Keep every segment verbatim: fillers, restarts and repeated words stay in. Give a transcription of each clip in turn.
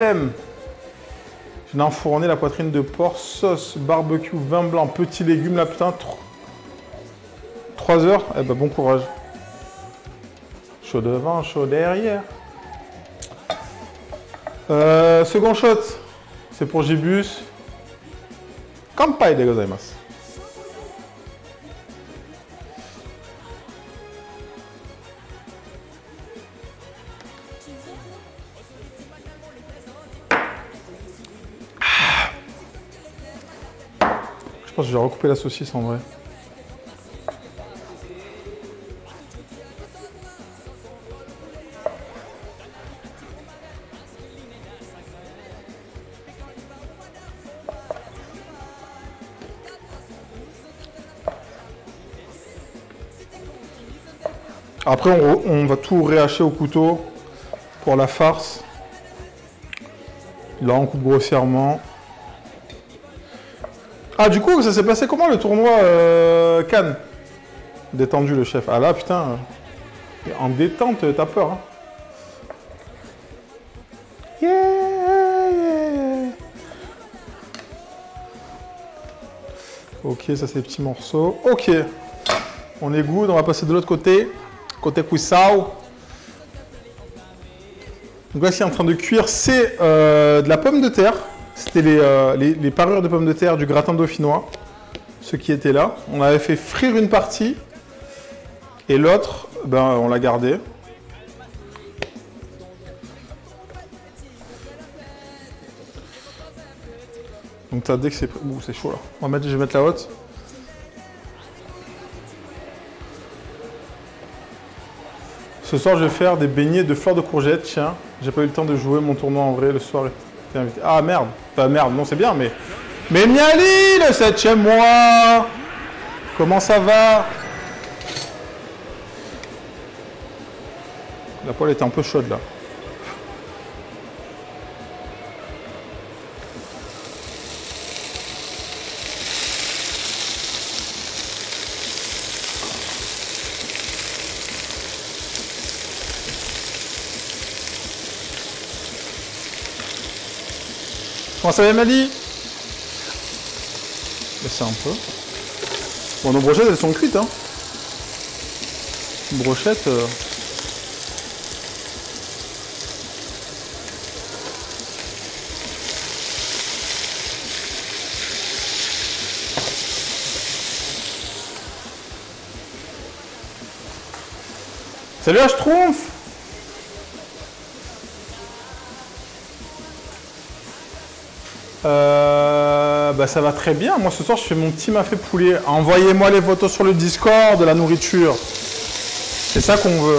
Je viens d'enfourner la poitrine de porc, sauce, barbecue, vin blanc, petits légumes, là, putain. trois heures. Eh ben, bon courage. Chaud devant, chaud derrière. Euh, second shot, c'est pour Gibus. Kampai de gozaimasu. Je pense que je vais recouper la saucisse en vrai. Après, on, on va tout réhacher au couteau pour la farce. Là, on coupe grossièrement. Ah, du coup, ça s'est passé comment le tournoi euh, Cannes? Détendu, le chef. Ah là, putain. En détente, t'as peur. Hein. Yeah, yeah. Ok, ça, c'est les petits morceaux. Ok. On est good, on va passer de l'autre côté. Côté cuisao. Donc là, ce qui est en train de cuire, c'est euh, de la pomme de terre. C'était les, euh, les, les parures de pommes de terre du gratin dauphinois. Ceux qui étaient là. On avait fait frire une partie. Et l'autre, ben, on l'a gardé. Donc t'as dès que c'est... Ouh, c'est chaud là. On va mettre, je vais mettre la haute. Ce soir, je vais faire des beignets de fleurs de courgettes. Tiens, j'ai pas eu le temps de jouer mon tournoi en vrai le soir. T'es invité. Ah merde. Enfin merde, non c'est bien, mais... Mais Miali, le septième mois. Comment ça va? La poêle était un peu chaude là. Comment ça va, Mali? C'est un peu. Bon, nos brochettes, elles sont cuites, hein. Brochettes. Euh... Salut, H Schtroumpf. Euh, bah ça va très bien. Moi ce soir je fais mon petit mafé poulet. Envoyez-moi les photos sur le Discord de la nourriture. C'est ça qu'on veut.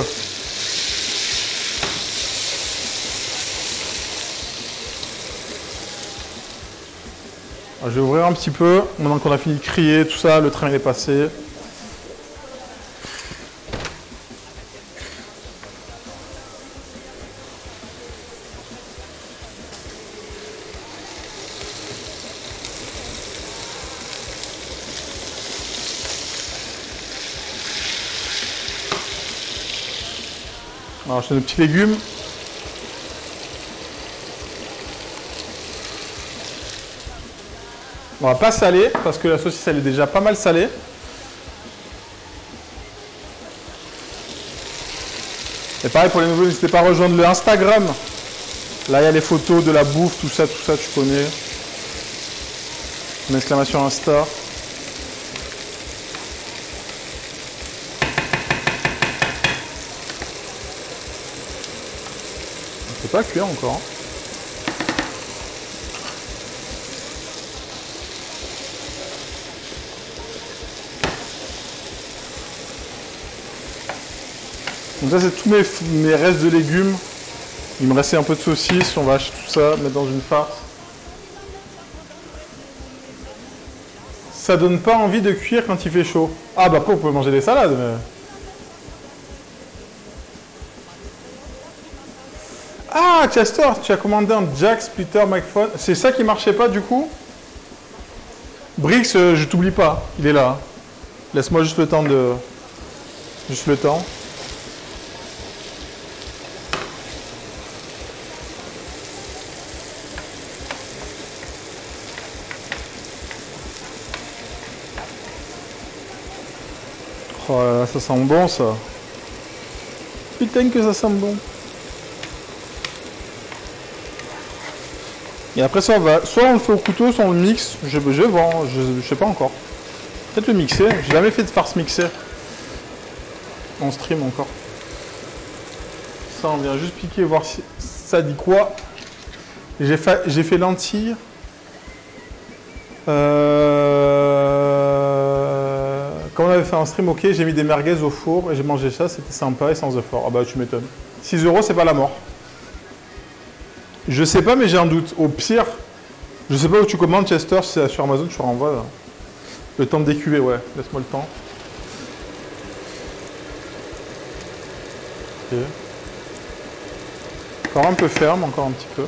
Alors, je vais ouvrir un petit peu. Maintenant qu'on a fini de crier, tout ça, le train il est passé. Alors, j'ai nos petits légumes. On va pas saler parce que la saucisse elle est déjà pas mal salée. Et pareil pour les nouveaux, n'hésitez pas à rejoindre le Instagram. Là il y a les photos de la bouffe, tout ça, tout ça, tu connais. Une exclamation Insta. C'est pas cuire encore. Hein. Donc ça c'est tous mes, mes restes de légumes. Il me restait un peu de saucisse, on va acheter tout ça, mettre dans une farce. Ça donne pas envie de cuire quand il fait chaud. Ah bah après vous pouvez manger des salades mais... Ah, Chester, tu as commandé un Jack Splitter Microphone. C'est ça qui marchait pas du coup? Brix, euh, je t'oublie pas, il est là. Laisse-moi juste le temps de... Juste le temps. Oh là là, ça sent bon ça. Putain que ça sent bon. Et après ça va, soit on le fait au couteau, soit on le mixe. Je, je vends, je, je sais pas encore. Peut-être le mixer. J'ai jamais fait de farce mixée. On stream encore. Ça on vient juste piquer voir si ça dit quoi. J'ai fait, j'ai fait lentilles. Euh... Comme on avait fait un stream, ok, j'ai mis des merguez au four et j'ai mangé ça, c'était sympa et sans effort. Ah bah tu m'étonnes. six euros, c'est pas la mort. Je sais pas, mais j'ai un doute. Au pire, je sais pas où tu commandes, Chester, si c'est sur Amazon, tu renvoies. Là. Le temps de décuver, ouais, laisse-moi le temps. Ok. Encore un peu ferme, encore un petit peu.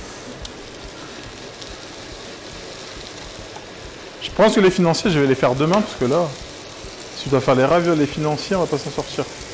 Je pense que les financiers, je vais les faire demain, parce que là, si tu dois faire les raviolis les financiers, on va pas s'en sortir.